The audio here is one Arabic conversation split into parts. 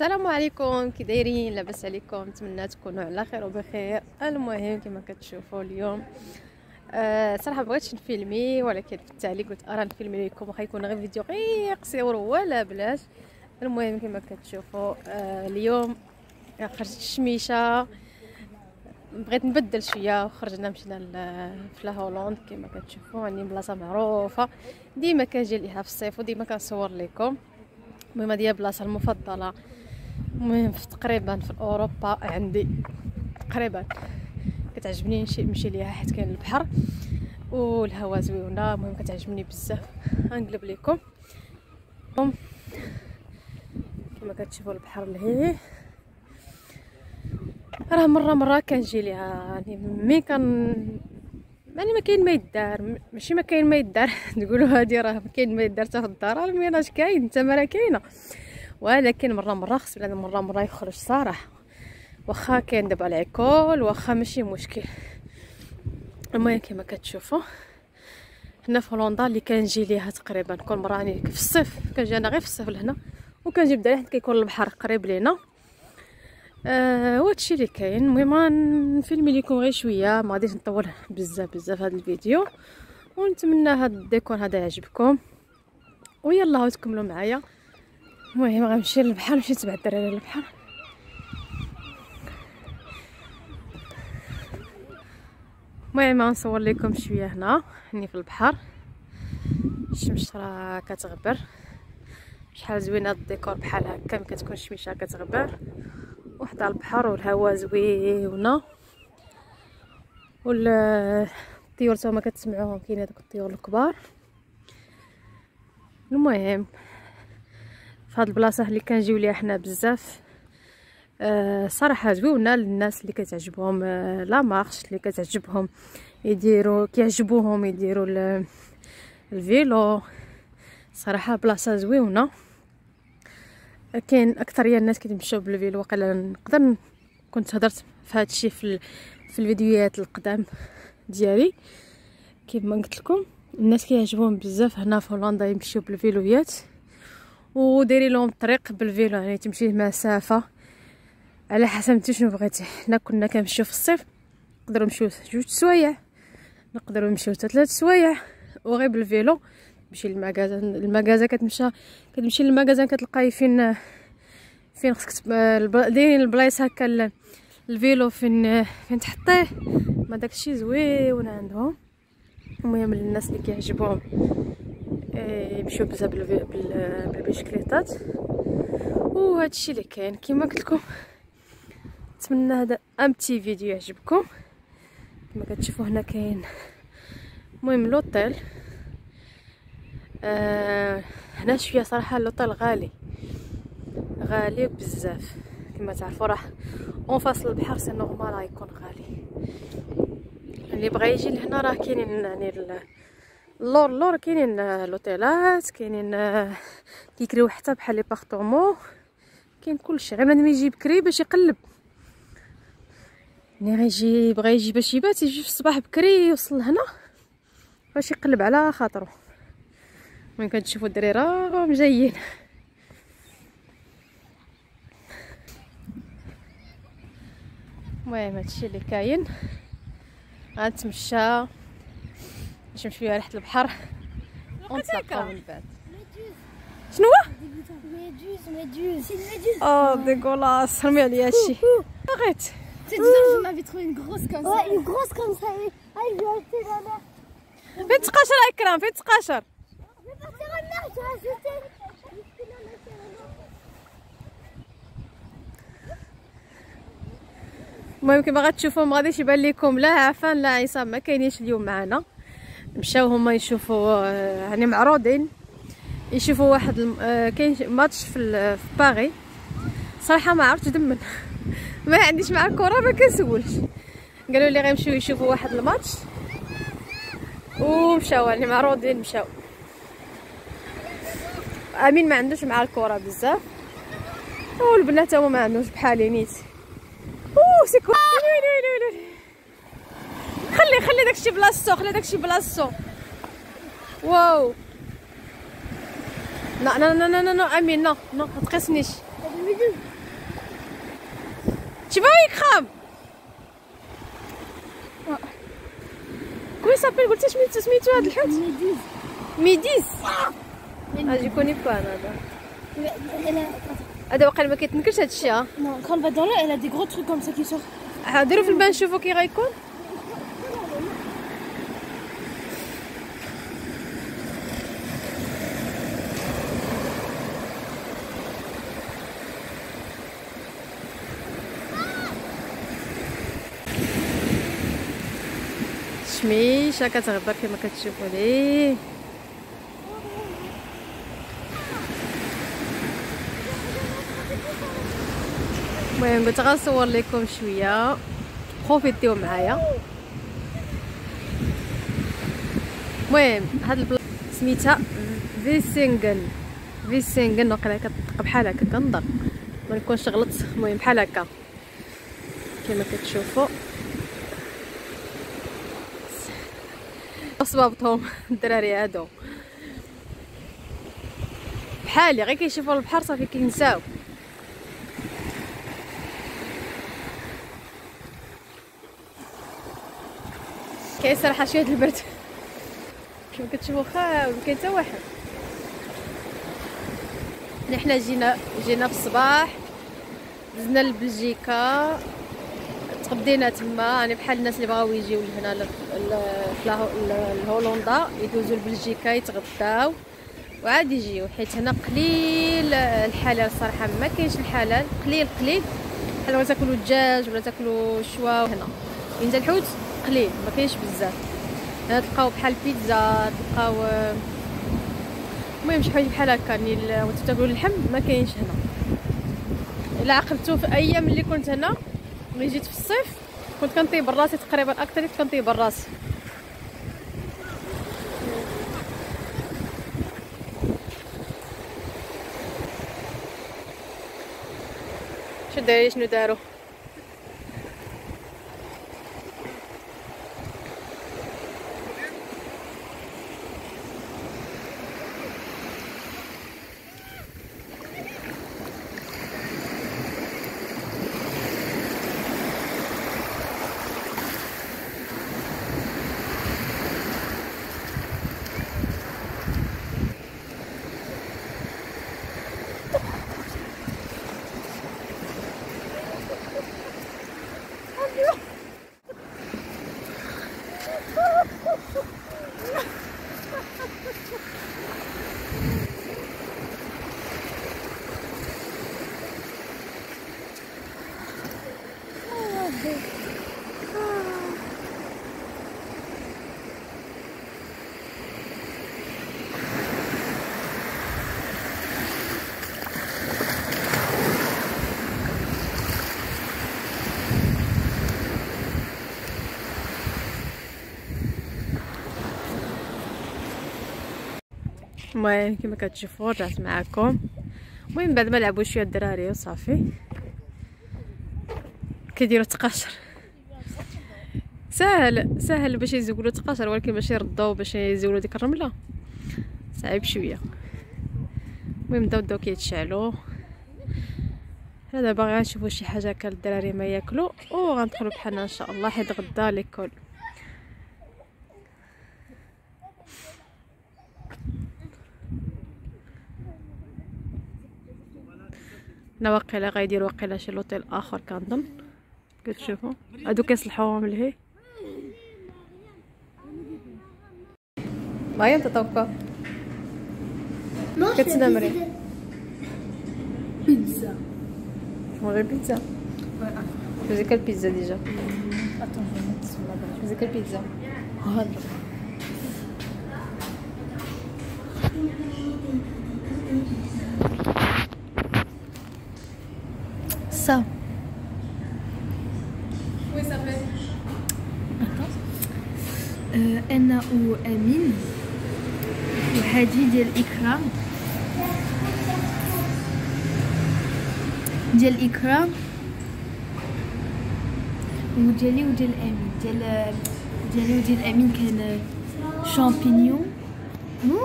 السلام عليكم، كي دايرين؟ لاباس عليكم؟ نتمنى تكونوا على خير وبخير. المهم كما كتشوفوا اليوم صراحه بغيتش نفيلمي، ولكن في التالي قلت ارى نفيلمي لكم، واخا يكون غير فيديو غير قصير ولا بلاش. المهم كما كتشوفوا اليوم خرجت الشميشه، بغيت نبدل شويه وخرجنا مشينا في هولندا. كما كتشوفوا عندي بلاصه معروفه ديما كنجي ليها في الصيف وديما كنصور لكم. المهم هذه هي البلاصه المفضله، المهم تقريبا في اوروبا عندي تقريبا كتعجبني نمشي ليها حيت كاين البحر والهواء زويونه. المهم كتعجبني بزاف. غنقلب لكم كما كتشوفوا البحر لهيه، راه مره كنجي ليها يعني مي كان يعني ما كاين ما يدار، ماشي ما كاين ما يدار تقولوا هذه راه ما كاين ما يدار حتى في الدار، المهم اش كاين انت ما راه كاينه، ولكن مره خص بنادم مره يخرج صراحه، واخا كاين دابا العيكول واخا ماشي مشكل. المهم كما كتشوفوا هنا في هولندا اللي كنجي ليها تقريبا كل مره، يعني في الصيف كنجي انا غير في الصيف لهنا، وكنجي بدا حيت كيكون البحر قريب لينا. وهادشي اللي كاين. المهم نفيلمي لكم غير شويه، ما غاديش نطول بزاف هذا الفيديو، ونتمنى هذا الديكور هذا يعجبكم، ويلا تكملوا معايا. المهم غنمشي للبحر، نمشي نتبع الدراري للبحر. المهم غنصور لكم شويه هنا هني في البحر، الشمس راه كتغبر، شحال زوينه الديكور بحال هكا، ملي كتكون الشميشه كتغبر وحده البحر والهواء زويونه، والطيور تما كتسمعوهم، كاين هذوك الطيور الكبار. المهم في هاد البلاصه اللي كنجيو ليها حنا بزاف صراحه زويونه للناس اللي كتعجبهم لا مارش، اللي كتعجبهم كيعجبوهم يديروا الفيلو. صراحه بلاصه زويونه، كاين اكثريه الناس كيمشيو بالفيلو. وقيلا نقدر كنت هضرت في هذا الشيء في الفيديوهات القدام ديالي، كيما قلت لكم الناس كيعجبهم بزاف هنا في هولندا يمشيو بالفيلويات، ودايرين لهم الطريق بالفيلو، يعني تمشي مسافه على حسب انت شنو بغيتي. حنا كنا كنمشيو في الصيف نقدروا نمشيو 2 سوايع، نقدروا نمشيو 3 سوايع، وغير بالفيلو تمشي للمغازه كتمشي للمغازه كتلقاي فين خصك دايرين البلايص هكا الفيلو فين تحطيه، ما داكشي زويون عندهم. المهم للناس اللي كيعجبهم يمشيو بزاف بالبيسكليطات، وهادشي اللي كاين كما قلت لكم. نتمنى هذا امتي فيديو يعجبكم. كما كتشوفوا هنا كاين المهم لوطيل هنا شويه صراحه اللوطيل غالي بزاف، كما تعرفوا راه اون فاصل البحر، سي نورمال غيكون غالي. اللي بغى يجي لهنا راه كاينين يعني اللور كاينين لوطيلات، كاينين كيكريو حتى بحال لي بارطومون، كاين كلشي. غير بنادم يجي بكري باش يقلب، يعني بغى يجي باش يبات، يجي في الصباح بكري يوصل لهنا باش يقلب على خاطرو. ملي كتشوفوا الدراري راهم جايين. المهم هادشي اللي كاين، غنتمشى باش نمشيو ريحه البحر ونتلاقاو من بعد. شنو هو؟ ميدوز ديغولاس، رمي عليا هادشي. بغيت j'en avais trouvé une grosse comme ça. Ouais, une grosse comme ça. Ah, je vais acheter la mer. فين تقاشر اكرام؟ فين تقاشر؟ Je vais partir en mer, je vais acheter. المهم كما غتشوفوا ما غاديش يبان لكم لا عفان لا عصام، ما كاينينش اليوم معنا. مشاو هما يشوفوا يعني معروضين يشوفوا واحد كاين ماتش في باغي. صراحه ما عرفتش دمن ما عنديش مع الكره، ما كنسولش. قالوا لي غيمشيو يشوفوا واحد الماتش ومشاو يعني معروضين مشاو. امين ما عندوش مع الكره بزاف، والبنات هما ما عندوش بحالي نيت. سيكو خلي داكشي بلاصتو، واو لا امين، ما تقيسنيش. Tu vas écramer. Comment il s'appelle? قلت سميتو هذا الحوت؟ ميديس. Je connais pas هذا. هذا واقيلا ما كيتنكرش هذا الشيء. Non, quand elle va dans l'eau, elle a des gros trucs comme ça qui sortent. نديرو في البان نشوفو كي غيكون. شميشه كتغبر كما كتشوفوا ليه. المهم قلت غنصور لكم شويه بروفيتيو معايا. المهم هاد البلاصه سميتها فيسينغن وقيلا كتنطق بحال هكا كنظن ما نكونش غلطت. المهم بحال هكا كما كتشوفوا صبابطهم الدراري هادو بحالي غير كيشوفوا البحر صافي كينساو. كاين صراحه شويه البرد كما كتشوفوا خاوي مكاين حتى واحد. حنا جينا في الصباح دزنا لبلجيكا تغدينا تما. يعني بحال الناس اللي بغاو يجيو لهنا لهولندا يدوزو لبلجيكا يتغداو وعاد يجيو، حيت هنا قليل الحلال صراحه ما كاينش الحلال قليل بحال ما تاكلوا الدجاج ولا تاكلوا شوا. هنا عند الحوت قليل ما كاينش بزاف. هنا تلقاو بحال بيتزا تلقاو المهم شي حاجه بحال هكا. يعني وانتو تاكلوا اللحم ما كاينش هنا. الا عقلتو في ايام اللي كنت هنا ملي جيت في الصيف كنت كنطيب راسي تقريبا اكثر كنت كنطيب راسي. شنو داروا المهم كما كتشوفوا رجعت معكم. المهم بعد ما لعبوا شويه الدراري وصافي كيديروا تقاشر. سهل باش يزولوا تقاشر، ولكن باش يردوا باش يزولوا ديك الرمله صعيب شويه. المهم بداو كيتشعلوا. حنا دابا غنشوفوا شي حاجه هكا للدراري ما ياكلوا وغندخلوا بحالنا ان شاء الله حيت غدا ليكول. هنا واقيلا غيديروا واقيلا شي لوطيل اخر كنظن. كتشوفوا هادو كيصلحوهم لهي. مايا تتوقع كتنمري بيتزا. غير بيتزا. فزي كل بيتزا ديجا. فزي كل بيتزا. Ça. Comment il s'appelle? أنا وأمين وهادي ديال إكرام وديالي وديال أمين ديالي وديال أمين كان شامبينيون.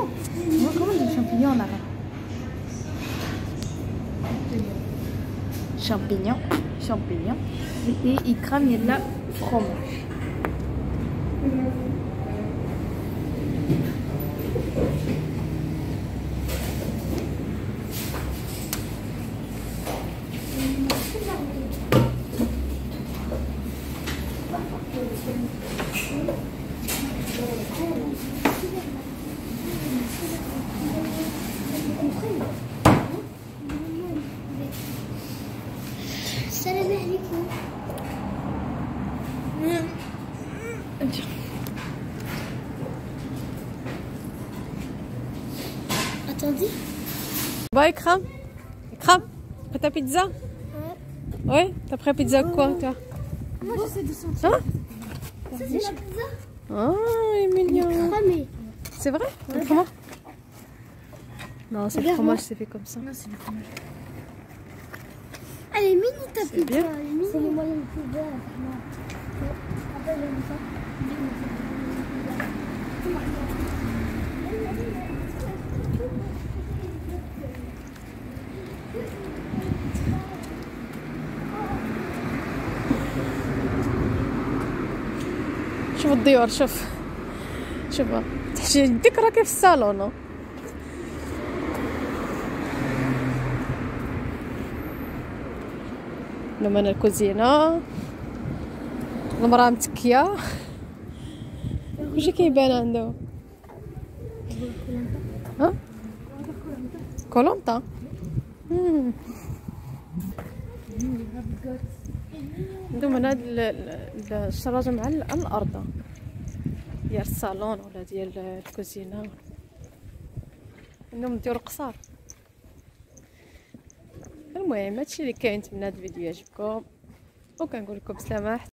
كومون ديال شامبينيون لا champignons et ikram يلا fromage. السلام عليكم. Attendez. Bon, Ikram, prêt ta pizza? Ouais, t'as pris la pizza quoi, toi? Moi, j'essaie de sentir. Hein? Ça, c'est la pizza. Ah, il est mignon. Cramé. C'est vrai? Le fromage? Non, c'est le Regarde-moi. fromage, c'est fait comme ça. Non, c'est le fromage. Elle est mini ta pizza. bien. C'est les moyens de pizza. Après, j'ai mis ça. شوف الديور، شوف تحشي يديك راكي في الصالون. لما انا الكوزينه المراه متكيه كلشي كيبان عنده. ها كولونطا. عندهم هنا الشراجه مع الارض ديال الصالون ولا ديال الكوزينه. عندهم ديور قصار. المهم هادشي اللي كاين. نتمنى هاد الفيديو يعجبكم وكنقول لكم بسلامه.